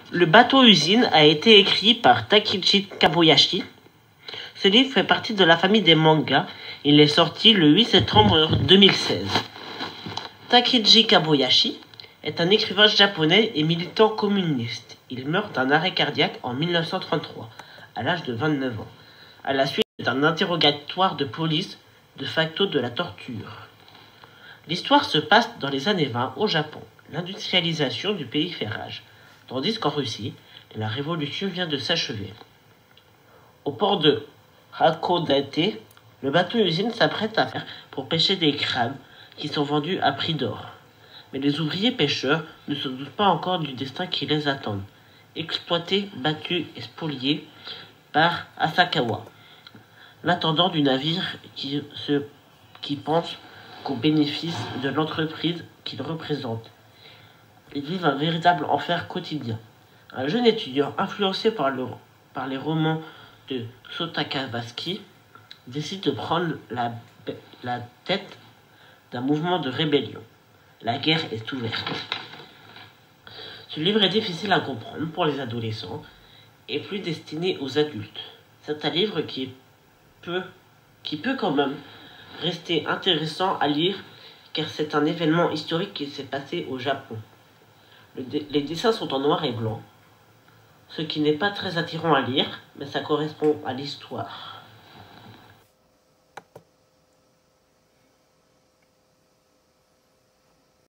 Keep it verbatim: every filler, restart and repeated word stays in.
Le bateau-usine a été écrit par Takeshi Kobayashi. Ce livre fait partie de la famille des mangas. Il est sorti le huit septembre deux mille seize. Takeshi Kobayashi est un écrivain japonais et militant communiste. Il meurt d'un arrêt cardiaque en mille neuf cent trente-trois, à l'âge de vingt-neuf ans, à la suite d'un interrogatoire de police, de facto de la torture. L'histoire se passe dans les années vingt au Japon. L'industrialisation du pays fait rage, tandis qu'en Russie, la révolution vient de s'achever. Au port de Hakodate, le bateau-usine s'apprête à faire pour pêcher des crabes qui sont vendus à prix d'or. Mais les ouvriers pêcheurs ne se doutent pas encore du destin qui les attend. Exploités, battus et spoliés par Asakawa, l'intendant du navire qui, se, qui pense qu'au bénéfice de l'entreprise qu'il représente. Ils vivent un véritable enfer quotidien. Un jeune étudiant influencé par, le, par les romans de Sotakawski décide de prendre la, la tête d'un mouvement de rébellion. La guerre est ouverte. Ce livre est difficile à comprendre pour les adolescents et plus destiné aux adultes. C'est un livre qui peut, qui peut quand même rester intéressant à lire car c'est un événement historique qui s'est passé au Japon. Le dé, les dessins sont en noir et blanc, ce qui n'est pas très attirant à lire, mais ça correspond à l'histoire.